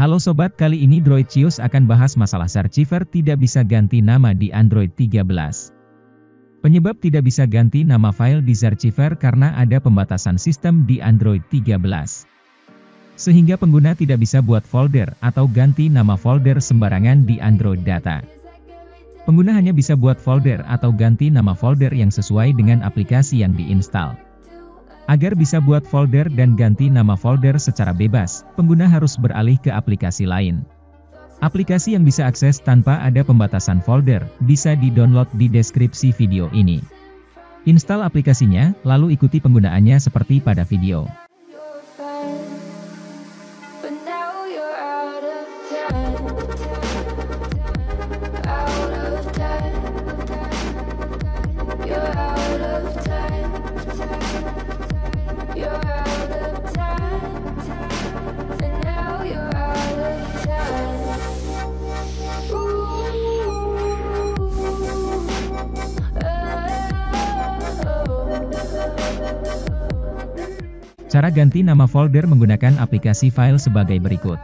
Halo sobat, kali ini Droidcious akan bahas masalah Searchiver tidak bisa ganti nama di Android 13. Penyebab tidak bisa ganti nama file di Searchiver karena ada pembatasan sistem di Android 13. Sehingga pengguna tidak bisa buat folder atau ganti nama folder sembarangan di Android Data. Pengguna hanya bisa buat folder atau ganti nama folder yang sesuai dengan aplikasi yang diinstal. Agar bisa buat folder dan ganti nama folder secara bebas, pengguna harus beralih ke aplikasi lain. Aplikasi yang bisa akses tanpa ada pembatasan folder, bisa di-download di deskripsi video ini. Install aplikasinya, lalu ikuti penggunaannya seperti pada video. Cara ganti nama folder menggunakan aplikasi file sebagai berikut.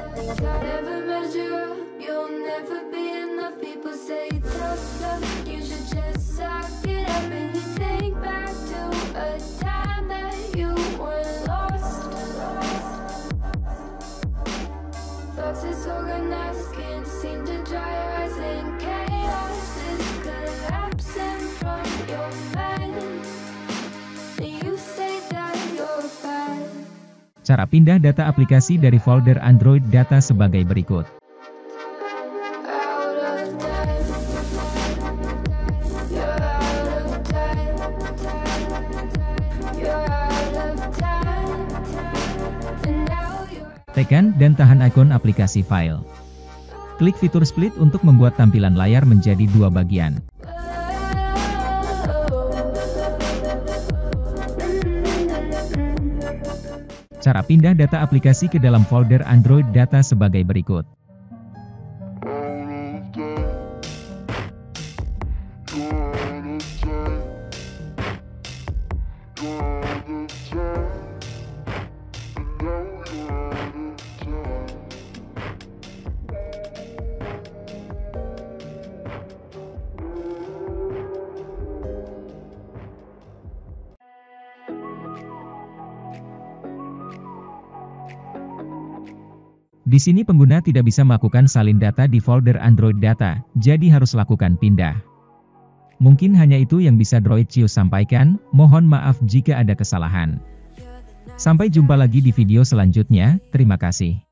Cara pindah data aplikasi dari folder Android Data sebagai berikut. Tekan dan tahan ikon aplikasi file. Klik fitur split untuk membuat tampilan layar menjadi dua bagian. Cara pindah data aplikasi ke dalam folder Android Data sebagai berikut. Di sini pengguna tidak bisa melakukan salin data di folder Android Data, jadi harus lakukan pindah. Mungkin hanya itu yang bisa Droidcious sampaikan, mohon maaf jika ada kesalahan. Sampai jumpa lagi di video selanjutnya, terima kasih.